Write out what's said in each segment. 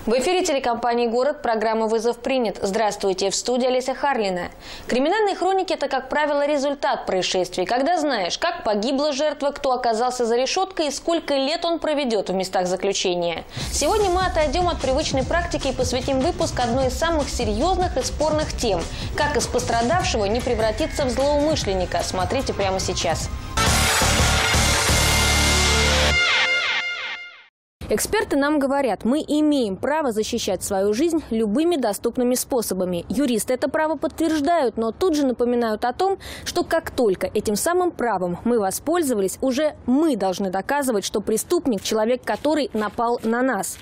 В эфире телекомпании «Город» программа «Вызов принят». Здравствуйте, в студии Олеся Харлина. Криминальные хроники – это, как правило, результат происшествий. Когда знаешь, как погибла жертва, кто оказался за решеткой и сколько лет он проведет в местах заключения. Сегодня мы отойдем от привычной практики и посвятим выпуск одной из самых серьезных и спорных тем – как из пострадавшего не превратиться в злоумышленника. Смотрите прямо сейчас. Эксперты нам говорят, мы имеем право защищать свою жизнь любыми доступными способами. Юристы это право подтверждают, но тут же напоминают о том, что как только этим самым правом мы воспользовались, уже мы должны доказывать, что преступник – человек, который напал на нас.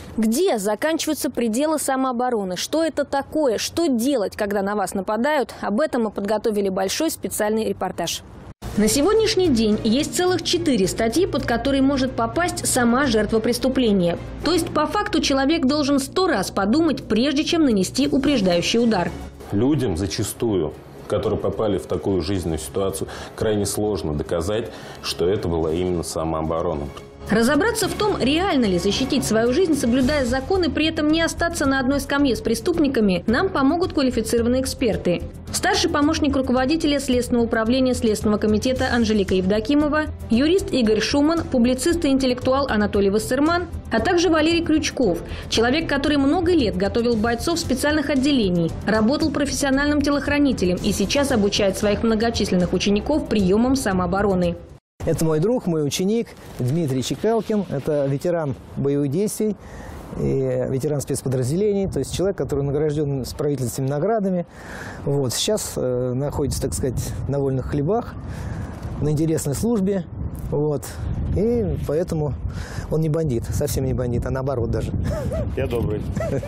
Где заканчиваются пределы самообороны? Что это такое? Что делать, когда на вас нападают? Об этом мы подготовили большой специальный репортаж. На сегодняшний день есть целых 4 статьи, под которые может попасть сама жертва преступления. То есть, по факту, человек должен 100 раз подумать, прежде чем нанести упреждающий удар. Людям зачастую, которые попали в такую жизненную ситуацию, крайне сложно доказать, что это была именно самооборона. Разобраться в том, реально ли защитить свою жизнь, соблюдая закон и при этом не остаться на одной скамье с преступниками, нам помогут квалифицированные эксперты. Старший помощник руководителя Следственного управления Следственного комитета Анжелика Евдокимова, юрист Игорь Шуман, публицист и интеллектуал Анатолий Вассерман, а также Валерий Крючков, человек, который много лет готовил бойцов специальных отделений, работал профессиональным телохранителем и сейчас обучает своих многочисленных учеников приемам самообороны. Это мой друг, мой ученик Дмитрий Чекалкин. Это ветеран боевых действий, и ветеран спецподразделений. То есть человек, который награжден с правительственными наградами. Вот. Сейчас находится, так сказать, на вольных хлебах, на интересной службе. Вот. И поэтому он не бандит, совсем не бандит, а наоборот даже. Я добрый.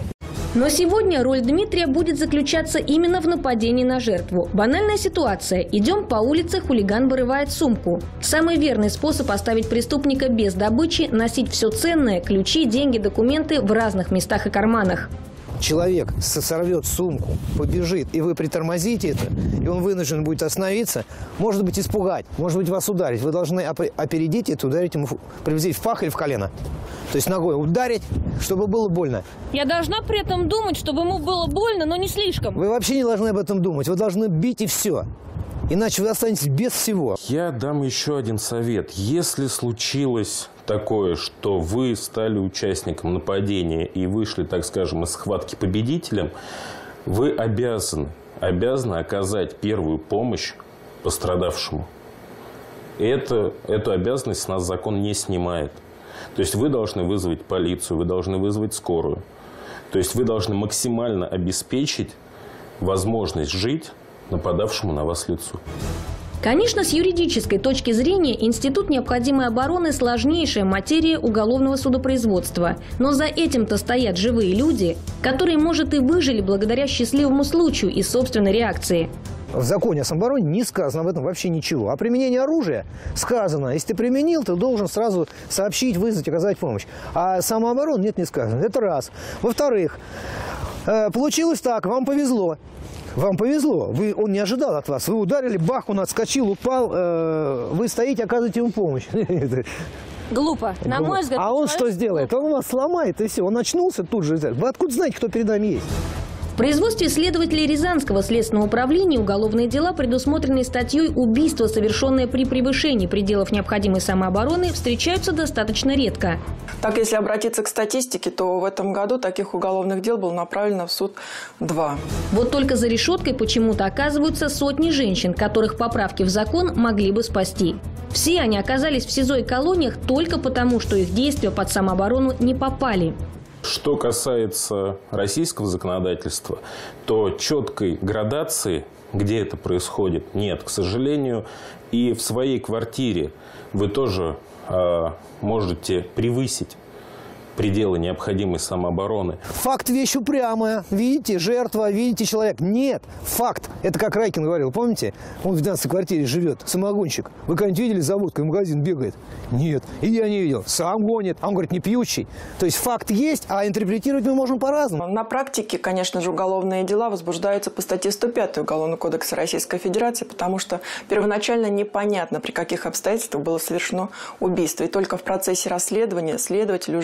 Но сегодня роль Дмитрия будет заключаться именно в нападении на жертву. Банальная ситуация. Идем по улице, хулиган вырывает сумку. Самый верный способ оставить преступника без добычи – носить все ценное – ключи, деньги, документы в разных местах и карманах. Человек сорвет сумку, побежит, и вы притормозите это, и он вынужден будет остановиться, может быть, испугать, может быть, вас ударить. Вы должны опередить это, ударить ему приблизительно в пах или в колено. То есть ногой ударить, чтобы было больно. Я должна при этом думать, чтобы ему было больно, но не слишком. Вы вообще не должны об этом думать. Вы должны бить и все. Иначе вы останетесь без всего. Я дам еще один совет. Если случилось такое, что вы стали участником нападения и вышли, так скажем, из схватки победителем, вы обязаны оказать первую помощь пострадавшему. Эту обязанность с нас закон не снимает. То есть вы должны вызвать полицию, вы должны вызвать скорую. То есть вы должны максимально обеспечить возможность жить нападавшему на вас лицу. Конечно, с юридической точки зрения институт необходимой обороны – сложнейшая материя уголовного судопроизводства. Но за этим-то стоят живые люди, которые, может, и выжили благодаря счастливому случаю и собственной реакции. В законе о самообороне не сказано об этом вообще ничего. А применение оружия сказано. Если ты применил, ты должен сразу сообщить, вызвать, оказать помощь. А самообороны нет, не сказано. Это раз. Во-вторых, получилось так, вам повезло. Вам повезло. Он не ожидал от вас. Вы ударили, бах, он отскочил, упал. Вы стоите, оказываете ему помощь. Глупо. На мой взгляд. А он что сделает? Он вас сломает, и все. Он очнулся тут же. Вы откуда знаете, кто перед нами есть? В производстве следователей Рязанского следственного управления уголовные дела, предусмотренные статьей «Убийство, совершенное при превышении пределов необходимой самообороны», встречаются достаточно редко. Так, если обратиться к статистике, то в этом году таких уголовных дел было направлено в суд 2. Вот только за решеткой почему-то оказываются сотни женщин, которых поправки в закон могли бы спасти. Все они оказались в СИЗО и колониях только потому, что их действия под самооборону не попали. Что касается российского законодательства, то четкой градации, где это происходит, нет, к сожалению. И в своей квартире вы тоже можете превысить пределы необходимой самообороны. Факт вещь упрямая. Видите, жертва, видите, человек. Нет, факт. Это как Райкин говорил, помните? Он в 12-й квартире живет, самогонщик. Вы когда-нибудь видели, за водкой в магазин бегает? Нет, и я не видел. Сам гонит. А он говорит, не пьющий. То есть факт есть, а интерпретировать мы можем по-разному. На практике, конечно же, уголовные дела возбуждаются по статье 105 Уголовного кодекса Российской Федерации, потому что первоначально непонятно, при каких обстоятельствах было совершено убийство. И только в процессе расследования следователь уже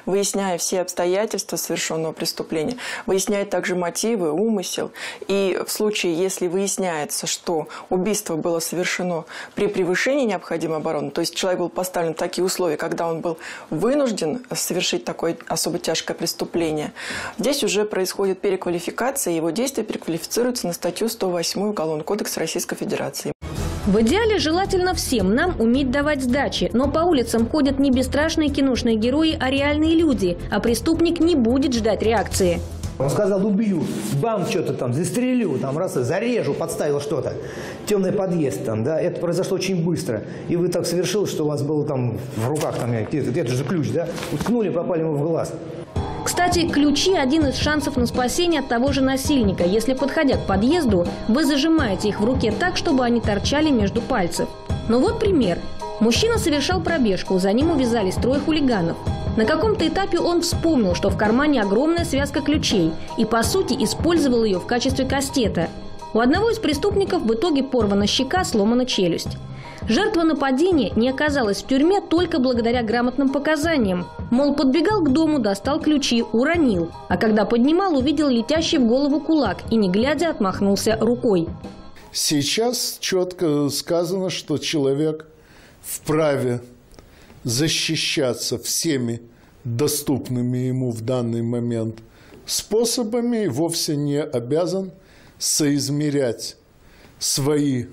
выясняя все обстоятельства совершенного преступления, выясняет также мотивы, умысел. И в случае, если выясняется, что убийство было совершено при превышении необходимой обороны, то есть человек был поставлен в такие условия, когда он был вынужден совершить такое особо тяжкое преступление, здесь уже происходит переквалификация, и его действия переквалифицируются на статью 108 Уголовного кодекса Российской Федерации. В идеале желательно всем нам уметь давать сдачи, но по улицам ходят не бесстрашные киношные герои, а реальные люди, а преступник не будет ждать реакции. Он сказал: убью, бам, что-то там, застрелю, там, раз, зарежу, подставил что-то. Темный подъезд там, да, это произошло очень быстро. И вы так совершили, что у вас было там в руках, там, где-то же ключ, да, уткнули, попали ему в глаз. Кстати, ключи – один из шансов на спасение от того же насильника, если, подходя к подъезду, вы зажимаете их в руке так, чтобы они торчали между пальцев. Ну вот пример. Мужчина совершал пробежку, за ним увязались трое хулиганов. На каком-то этапе он вспомнил, что в кармане огромная связка ключей и, по сути, использовал ее в качестве кастета. У одного из преступников в итоге порвана щека, сломана челюсть. Жертва нападения не оказалась в тюрьме только благодаря грамотным показаниям. Мол, подбегал к дому, достал ключи, уронил. А когда поднимал, увидел летящий в голову кулак и, не глядя, отмахнулся рукой. Сейчас четко сказано, что человек вправе защищаться всеми доступными ему в данный момент способами и вовсе не обязан соизмерять свои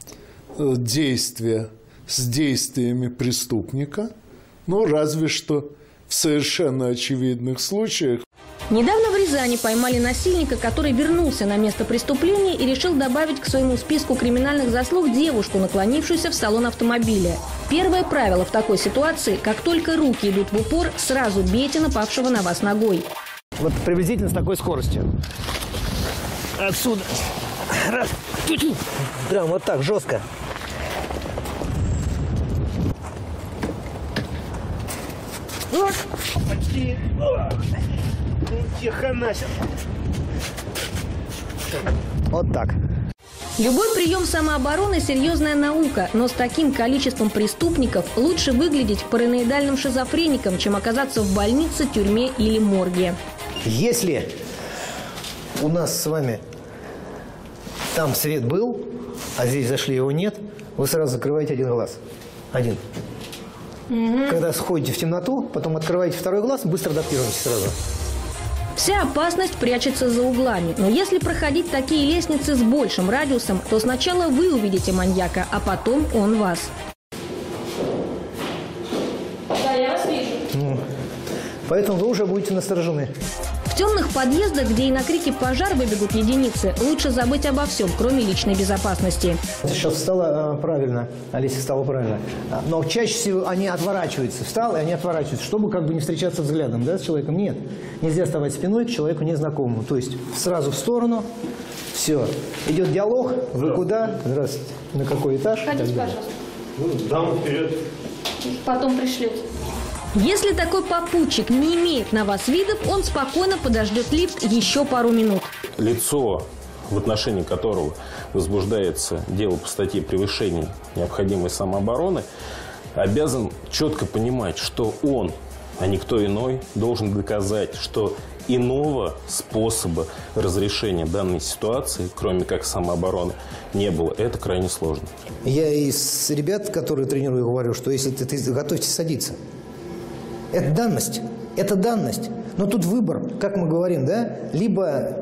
действия с действиями преступника, ну, разве что в совершенно очевидных случаях. Недавно в Рязани поймали насильника, который вернулся на место преступления и решил добавить к своему списку криминальных заслуг девушку, наклонившуюся в салон автомобиля. Первое правило в такой ситуации – как только руки идут в упор, сразу бейте напавшего на вас ногой. Вот приблизительно с такой скоростью. Отсюда. Раз. Прям вот так, жестко. Почти. Тихо, нахер. Вот так. Любой прием самообороны – серьезная наука, но с таким количеством преступников лучше выглядеть параноидальным шизофреником, чем оказаться в больнице, тюрьме или морге. Если у нас с вами там свет был, а здесь зашли, его нет, вы сразу закрываете один глаз. Один. Когда сходите в темноту, потом открываете второй глаз, быстро адаптируйтесь сразу. Вся опасность прячется за углами. Но если проходить такие лестницы с большим радиусом, то сначала вы увидите маньяка, а потом он вас. Да, я вас вижу. Поэтому вы уже будете насторожены. В темных подъездах, где и на крики «пожар» выбегут единицы, лучше забыть обо всем, кроме личной безопасности. Сейчас встала правильно, Олеся встала правильно. Но чаще всего они отворачиваются. Встал, и они отворачиваются, чтобы как бы не встречаться взглядом, да, с человеком. Нет, нельзя вставать спиной к человеку незнакомому. То есть сразу в сторону, все. Идет диалог, вы куда? Здравствуйте. На какой этаж? Ходите, пожалуйста. Там вперед. Потом пришлете. Если такой попутчик не имеет на вас видов, он спокойно подождет лифт еще пару минут. Лицо, в отношении которого возбуждается дело по статье превышения необходимой самообороны, обязан четко понимать, что он, а никто иной, должен доказать, что иного способа разрешения данной ситуации, кроме как самообороны, не было. Это крайне сложно. Я из ребят, которые тренирую, говорю, что если ты готовьтесь садиться. Это данность. Это данность. Но тут выбор, как мы говорим, да? Либо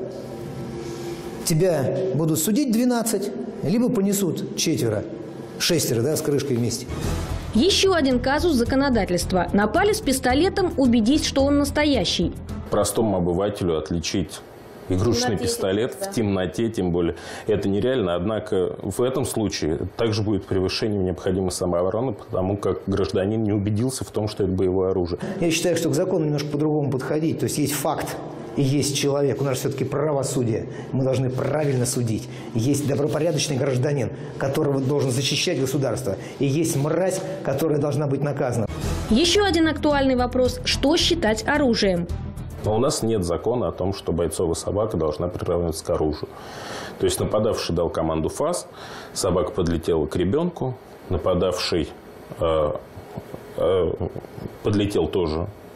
тебя будут судить 12, либо понесут 4, 6, да, с крышкой вместе. Еще один казус законодательства. Напали с пистолетом, убедись, что он настоящий. Простому обывателю отличить игрушечный пистолет в темноте, тем более, это нереально. Однако в этом случае также будет превышение необходимой самообороны, потому как гражданин не убедился в том, что это боевое оружие. Я считаю, что к закону немножко по-другому подходить. То есть есть факт и есть человек. У нас все-таки правосудие. Мы должны правильно судить. Есть добропорядочный гражданин, которого должен защищать государство. И есть мразь, которая должна быть наказана. Еще один актуальный вопрос. Что считать оружием? Но у нас нет закона о том, что бойцовая собака должна приравниваться к оружию. То есть нападавший дал команду «фас», собака подлетела к ребенку, нападавший подлетел тоже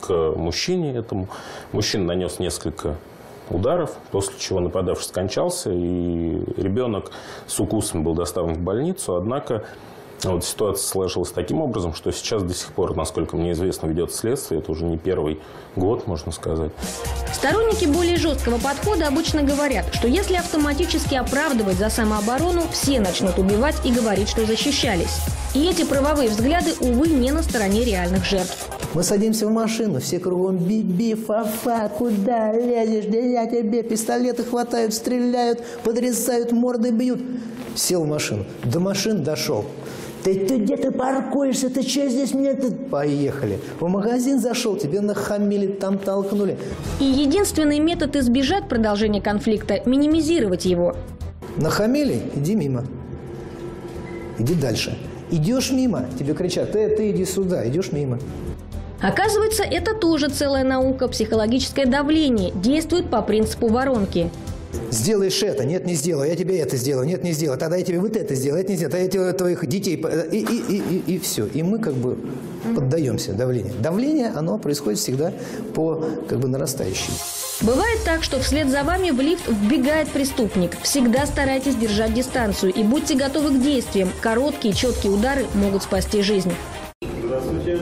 к мужчине этому. Мужчина нанес несколько ударов, после чего нападавший скончался, и ребенок с укусами был доставлен в больницу. Однако вот ситуация сложилась таким образом, что сейчас до сих пор, насколько мне известно, ведется следствие. Это уже не первый год, можно сказать. Сторонники более жесткого подхода обычно говорят, что если автоматически оправдывать за самооборону, все начнут убивать и говорить, что защищались. И эти правовые взгляды, увы, не на стороне реальных жертв. Мы садимся в машину, все кругом биби, фа-фа, куда лезешь, да я тебе, пистолеты хватают, стреляют, подрезают, морды бьют. Сел в машину, до машины дошел. Ты где ты паркуешься, ты что здесь мне? Поехали. В магазин зашел, тебе нахамили, там толкнули. И единственный метод избежать продолжения конфликта – минимизировать его. Нахамили, иди мимо. Иди дальше. Идешь мимо, тебе кричат, ты иди сюда, идешь мимо. Оказывается, это тоже целая наука. Психологическое давление действует по принципу воронки. Сделаешь это, нет, не сделаю, я тебе это сделаю, нет, не сделаю, тогда я тебе вот это сделаю, это не сделаю, тогда я тебе твоих детей, и все. И мы как бы поддаемся давлению. Давление, оно происходит всегда по как бы нарастающей. Бывает так, что вслед за вами в лифт вбегает преступник. Всегда старайтесь держать дистанцию и будьте готовы к действиям. Короткие, четкие удары могут спасти жизнь. Здравствуйте.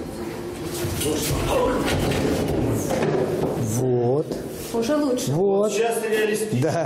Вот. Уже лучше. Вот. Сейчас реалистично. Да.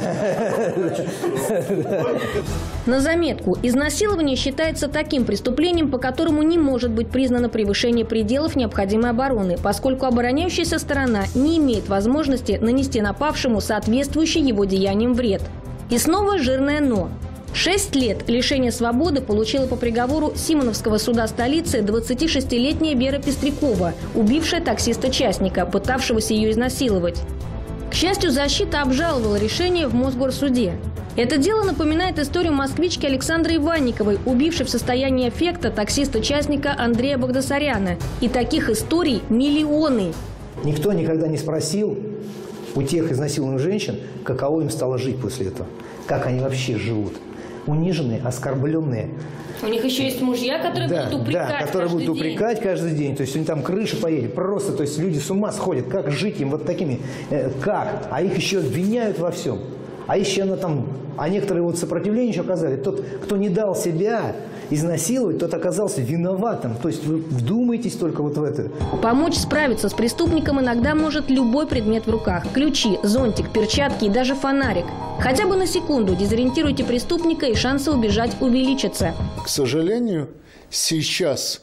На заметку, изнасилование считается таким преступлением, по которому не может быть признано превышение пределов необходимой обороны, поскольку обороняющаяся сторона не имеет возможности нанести напавшему соответствующий его деяниям вред. И снова жирное «но». 6 лет лишения свободы получила по приговору Симоновского суда столицы 26-летняя Вера Пестрякова, убившая таксиста-частника, пытавшегося ее изнасиловать. К счастью, защита обжаловала решение в Мосгорсуде. Это дело напоминает историю москвички Александры Иванниковой, убившей в состоянии аффекта таксиста-частника Андрея Багдасаряна. И таких историй миллионы. Никто никогда не спросил у тех изнасилованных женщин, каково им стало жить после этого. Как они вообще живут. Униженные, оскорбленные. У них еще есть мужья, которые будут упрекать да, которые будут упрекать каждый день. То есть у них там крыша поедет. Просто, то есть люди с ума сходят. Как жить им вот такими? Как? А их еще обвиняют во всем. А еще она там... А некоторые вот сопротивление еще оказали. Тот, кто не дал себя изнасиловать, тот оказался виноватым. То есть вы вдумайтесь только вот в это. Помочь справиться с преступником иногда может любой предмет в руках. Ключи, зонтик, перчатки и даже фонарик. Хотя бы на секунду дезориентируйте преступника, и шансы убежать увеличатся. К сожалению, сейчас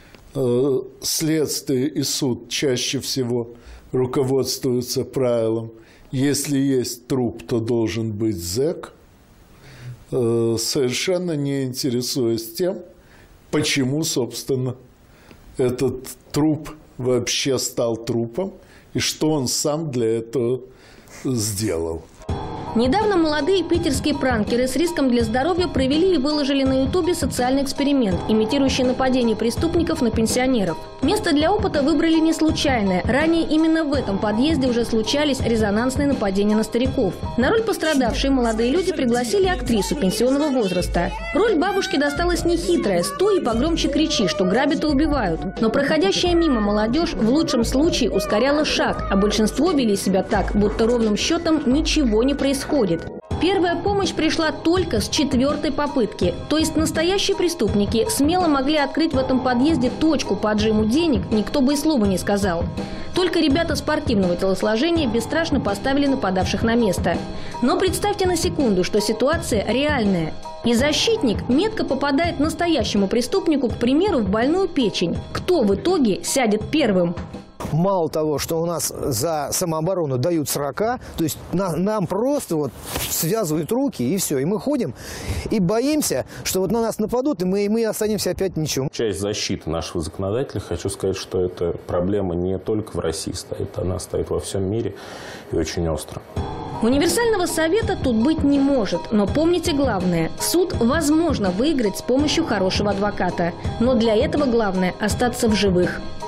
следствие и суд чаще всего руководствуются правилом: если есть труп, то должен быть зэк, совершенно не интересуясь тем, почему, собственно, этот труп вообще стал трупом и что он сам для этого сделал. Недавно молодые питерские пранкеры с риском для здоровья провели и выложили на Ютубе социальный эксперимент, имитирующий нападение преступников на пенсионеров. Место для опыта выбрали не случайное. Ранее именно в этом подъезде уже случались резонансные нападения на стариков. На роль пострадавшей молодые люди пригласили актрису пенсионного возраста. Роль бабушки досталась нехитрая: стой и погромче кричи, что грабят и убивают. Но проходящая мимо молодежь в лучшем случае ускоряла шаг, а большинство вели себя так, будто ровным счетом ничего не происходит. Первая помощь пришла только с 4-й попытки. То есть настоящие преступники смело могли открыть в этом подъезде точку по отжиму денег, никто бы и слова не сказал. Только ребята спортивного телосложения бесстрашно поставили нападавших на место. Но представьте на секунду, что ситуация реальная. И защитник метко попадает настоящему преступнику, к примеру, в больную печень. Кто в итоге сядет первым? Мало того, что у нас за самооборону дают 40, то есть нам просто вот связывают руки и все. И мы ходим и боимся, что вот на нас нападут, и мы останемся опять ничем. Часть защиты нашего законодателя, хочу сказать, что эта проблема не только в России стоит, она стоит во всем мире и очень остро. Универсального совета тут быть не может, но помните главное – суд возможно выиграть с помощью хорошего адвоката. Но для этого главное – остаться в живых.